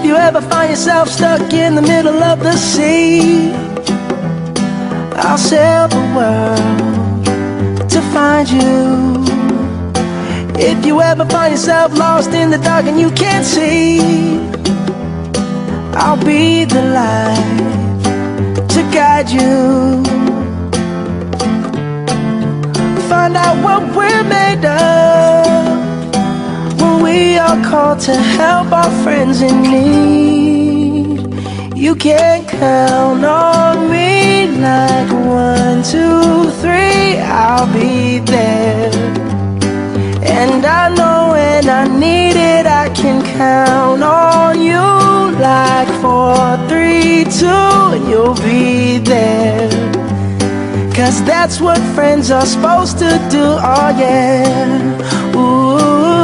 If you ever find yourself stuck in the middle of the sea, I'll sail the world to find you. If you ever find yourself lost in the dark and you can't see, I'll be the light to guide you. Find out what we're made of when we are called to help our friends in need. You can count on me like 1, 2, 3, I'll be there. And I know when I need it, I can count on you like 4, 3, 2, and you'll be there. 'Cause that's what friends are supposed to do, oh yeah. Ooh,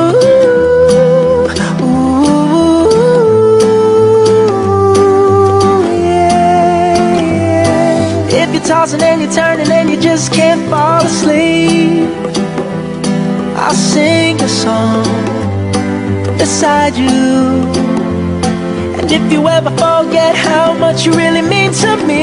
ooh, yeah, yeah. If you're tossing and you're turning and you just can't fall asleep, I'll sing a song beside you. And if you ever forget how much you really mean to me,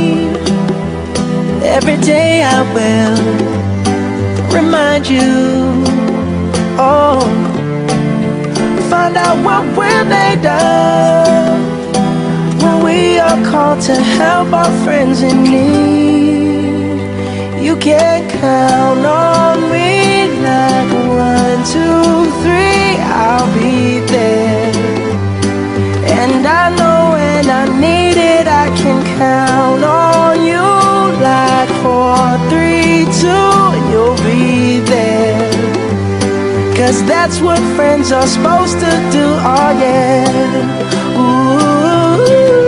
every day I will remind you. Oh, find out what we're made of when we are called to help our friends in need. You can count on me like 1, 2, 3, I'll be there. And I know when I need it, I can count on you like 4, 3, 2, and you'll be there. 'Cause that's what friends are supposed to do, oh yeah. Ooh,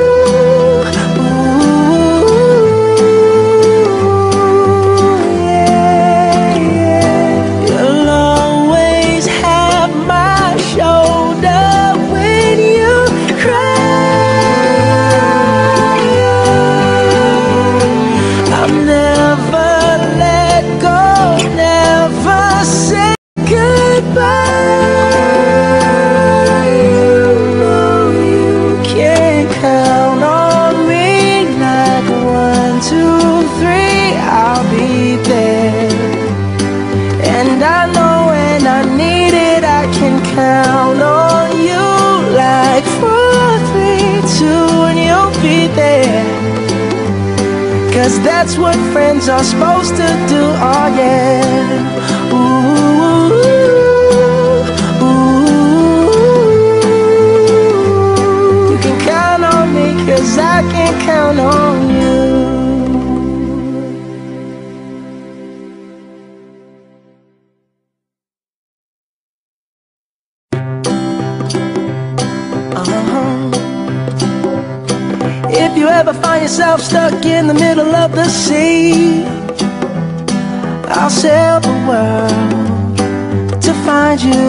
yeah, yeah. You'll always have my shoulder when you cry. I'll never let go, never say goodbye. You know you can count on me like 1, 2, 3, I'll be there. And I know when I need it, I can count on you like 4, 3, 2, and you'll be there. 'Cause that's what friends are supposed to do, oh yeah. Ooh, ooh, you can count on me 'cause I can count on you. If you ever find yourself stuck in the middle of the sea, I'll sail the world to find you.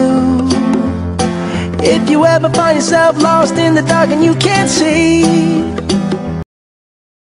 If you ever find yourself lost in the dark and you can't see,